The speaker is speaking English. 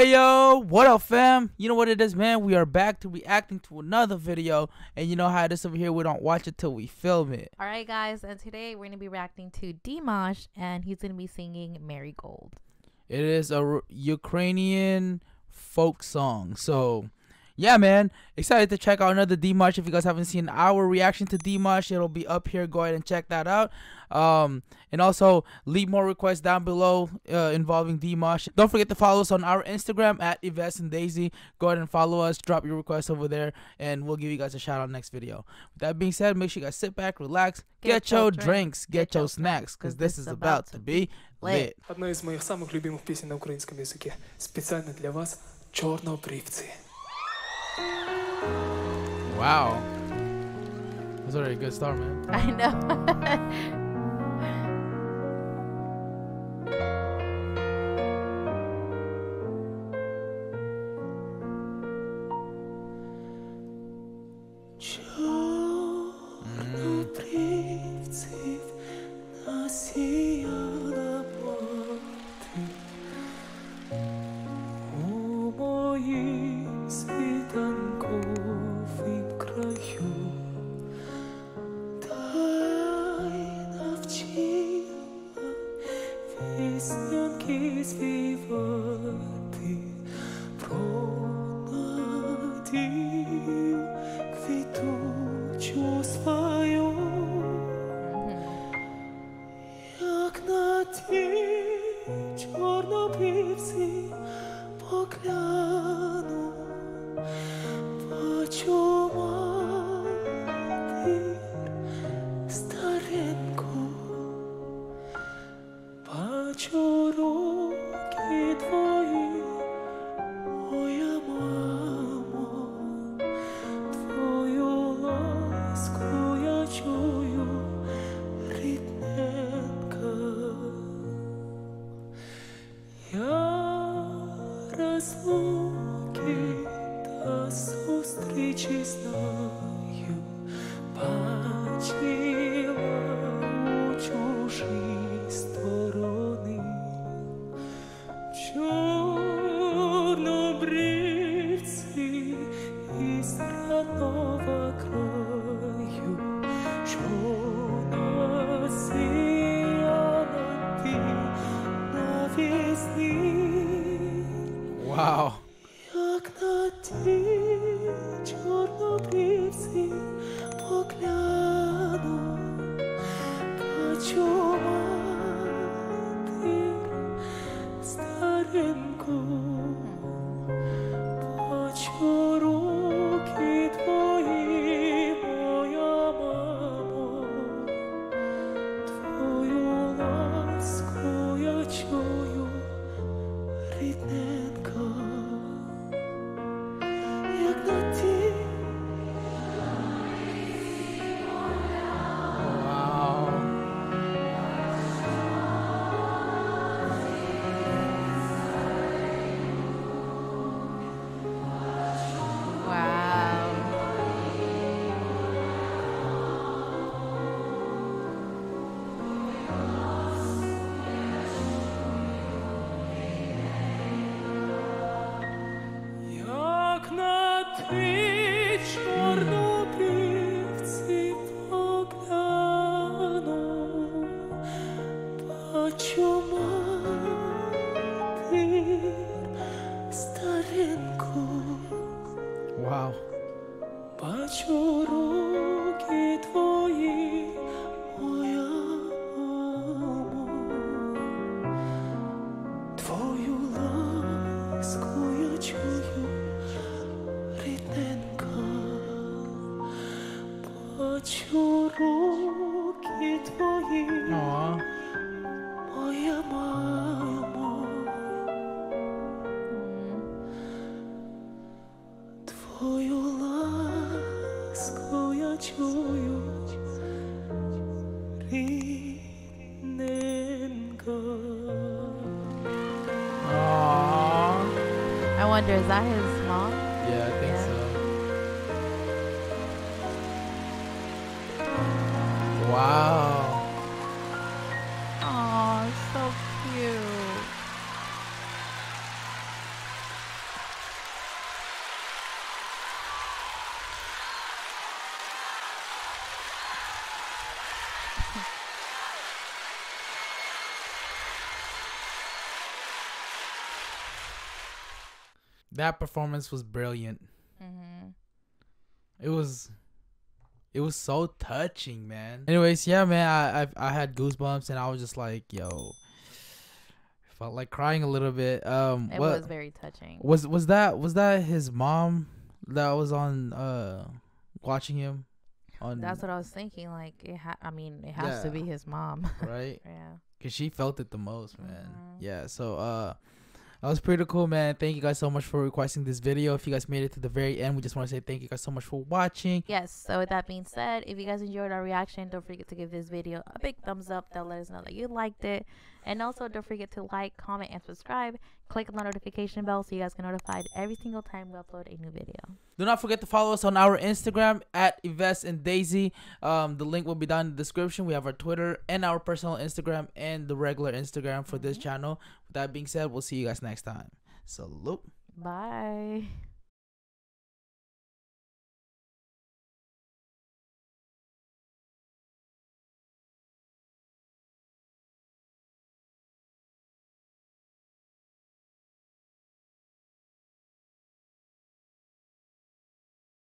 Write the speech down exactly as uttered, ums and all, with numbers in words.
Hey yo, what up fam? You know what it is, man? We are back to reacting to another video, and you know how it is over here, we don't watch it till we film it. Alright guys, and today we're going to be reacting to Dimash, and he's going to be singing Marigold. It is a Ukrainian folk song, so yeah man, excited to check out another Dimash. If you guys haven't seen our reaction to Dimash, it'll be up here. Go ahead and check that out. Um, and also leave more requests down below uh, involving Dimash. Don't forget to follow us on our Instagram at Yves and Deisi. Go ahead and follow us, drop your requests over there, and we'll give you guys a shout out next video. With that being said, make sure you guys sit back, relax, get, get your drinks, drinks, get, get your snacks, because this is about to be lit. Одна из моих самых любимых песен на украинском языке. Специально для вас «Чорнобривці». Wow. That's already a good start, man. I know. Wow. Wow. Aww. I wonder, is that his mom? Yeah, I think Yeah. so. Wow. Oh, so cute. that performance was brilliant. Mm-hmm. It was, it was so touching, man. Anyways, yeah, man, I I, I had goosebumps and I was just like, yo, felt like crying a little bit. Um, It what was very touching. was was that? Was that his mom that was on uh watching him? On That's what I was thinking. Like, it ha- I mean, it has to Yeah. be his mom. right. Yeah. Cause she felt it the most, man. Mhm. Yeah. So uh, that was pretty cool, man. Thank you guys so much for requesting this video. If you guys made it to the very end, we just want to say thank you guys so much for watching. Yes. So with that being said, if you guys enjoyed our reaction, don't forget to give this video a big thumbs up. That'll let us know that you liked it. And also, don't forget to like, comment, and subscribe. Click on the notification bell so you guys get notified every single time we upload a new video. Do not forget to follow us on our Instagram at Yves and Deisi. Um, the link will be down in the description. We have our Twitter and our personal Instagram and the regular Instagram for this Mhm. channel. With that being said, we'll see you guys next time. Salute. Bye.